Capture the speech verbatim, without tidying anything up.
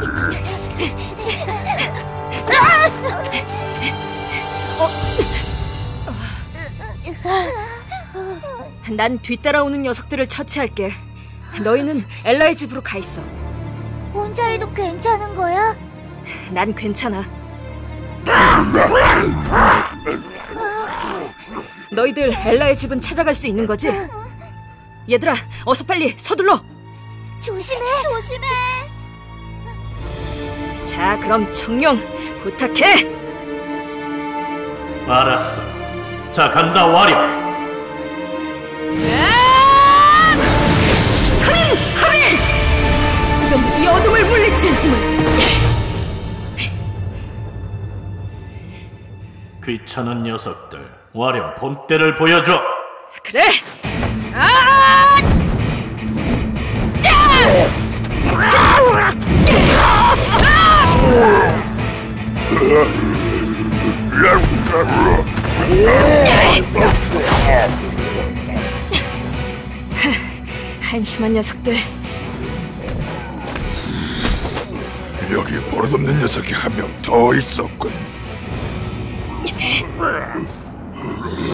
난 뒤따라오는 녀석들을 처치할게. 너희는 엘라의 집으로 가 있어. 혼자 해도 괜찮은 거야? 난 괜찮아. 너희들 엘라의 집은 찾아갈 수 있는 거지? 얘들아, 어서 빨리 서둘러. 조심해. 조심해. 자, 그럼 청룡 부탁해. 알았어. 자, 간다 와려. 천하리! 지금 이 어둠을 물리칠 힘을. 귀찮은 녀석들, 와령 본때를 보여줘. 그래. 아! 한심한 녀석들. 여기 버릇없는 녀석이 한 명 더 있었군.